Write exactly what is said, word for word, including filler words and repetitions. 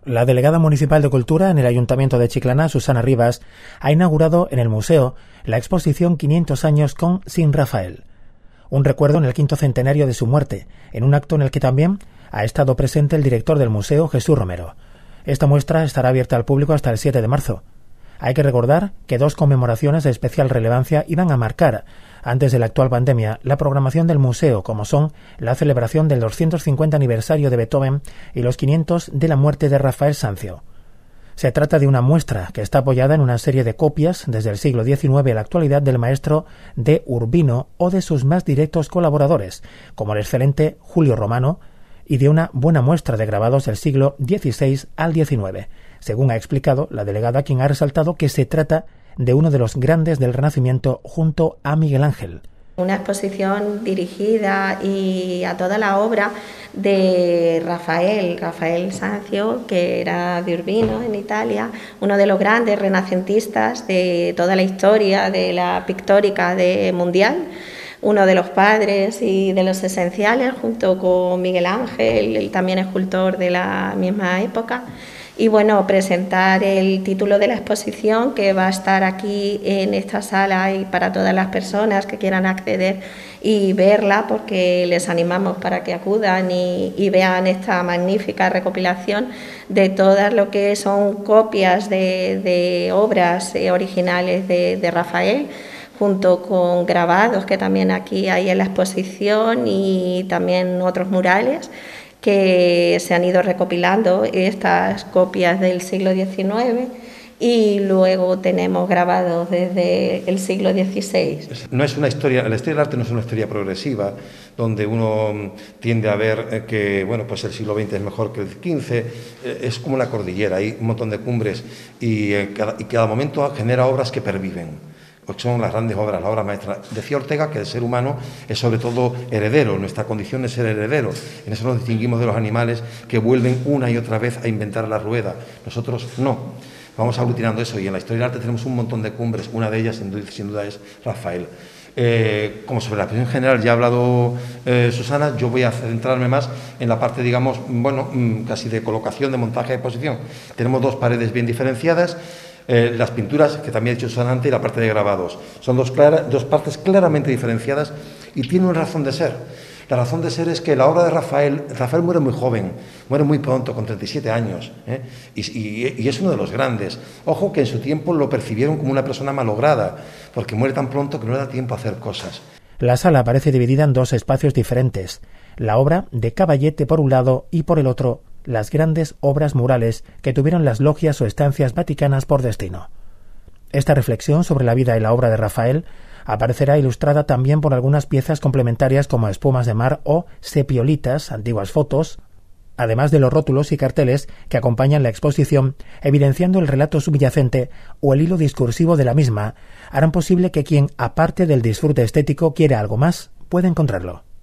La delegada municipal de Cultura en el Ayuntamiento de Chiclana, Susana Rivas, ha inaugurado en el museo la exposición quinientos años con Sin Rafael, un recuerdo en el quinto centenario de su muerte, en un acto en el que también ha estado presente el director del museo, Jesús Romero. Esta muestra estará abierta al público hasta el siete de marzo. Hay que recordar que dos conmemoraciones de especial relevancia iban a marcar, antes de la actual pandemia, la programación del museo, como son la celebración del doscientos cincuenta aniversario de Beethoven y los quinientos de la muerte de Rafael Sanzio. Se trata de una muestra que está apoyada en una serie de copias desde el siglo diecinueve a la actualidad del maestro de Urbino o de sus más directos colaboradores, como el excelente Julio Romano, y de una buena muestra de grabados del siglo dieciséis al diecinueve, según ha explicado la delegada, quien ha resaltado que se trata de uno de los grandes del Renacimiento junto a Miguel Ángel. Una exposición dirigida y a toda la obra de Rafael, Rafael Sanzio, que era de Urbino, en Italia, uno de los grandes renacentistas de toda la historia de la pictórica de mundial, uno de los padres y de los esenciales, junto con Miguel Ángel, él también escultor de la misma época. Y bueno, presentar el título de la exposición, que va a estar aquí en esta sala y para todas las personas que quieran acceder y verla, porque les animamos para que acudan y, y vean esta magnífica recopilación de todas lo que son copias de, de obras originales de, de Rafael, junto con grabados que también aquí hay en la exposición y también otros murales que se han ido recopilando, estas copias del siglo diecinueve, y luego tenemos grabados desde el siglo dieciséis. No es una historia, la historia del arte no es una historia progresiva, donde uno tiende a ver que bueno, pues el siglo veinte es mejor que el quince, es como una cordillera, hay un montón de cumbres y cada, y cada momento genera obras que perviven. Porque son las grandes obras, la obra maestra. Decía Ortega que el ser humano es sobre todo heredero, nuestra condición es ser heredero. En eso nos distinguimos de los animales que vuelven una y otra vez a inventar la rueda. Nosotros no. Vamos aglutinando eso y en la historia del arte tenemos un montón de cumbres. Una de ellas sin duda, sin duda es Rafael. Eh, como sobre la exposición general ya ha hablado eh, Susana, yo voy a centrarme más en la parte, digamos, bueno, casi de colocación, de montaje de exposición. Tenemos dos paredes bien diferenciadas. Eh, las pinturas, que también he dicho Susana antes, y la parte de grabados. Son dos, clara, dos partes claramente diferenciadas y tienen una razón de ser. La razón de ser es que la obra de Rafael, Rafael muere muy joven, muere muy pronto, con treinta y siete años, ¿eh? y, y, y es uno de los grandes. Ojo que en su tiempo lo percibieron como una persona malograda, porque muere tan pronto que no le da tiempo a hacer cosas. La sala aparece dividida en dos espacios diferentes, la obra de Caballete por un lado y por el otro las grandes obras murales que tuvieron las logias o estancias vaticanas por destino. Esta reflexión sobre la vida y la obra de Rafael aparecerá ilustrada también por algunas piezas complementarias como espumas de mar o sepiolitas, antiguas fotos, además de los rótulos y carteles que acompañan la exposición, evidenciando el relato subyacente o el hilo discursivo de la misma, harán posible que quien, aparte del disfrute estético, quiera algo más, pueda encontrarlo.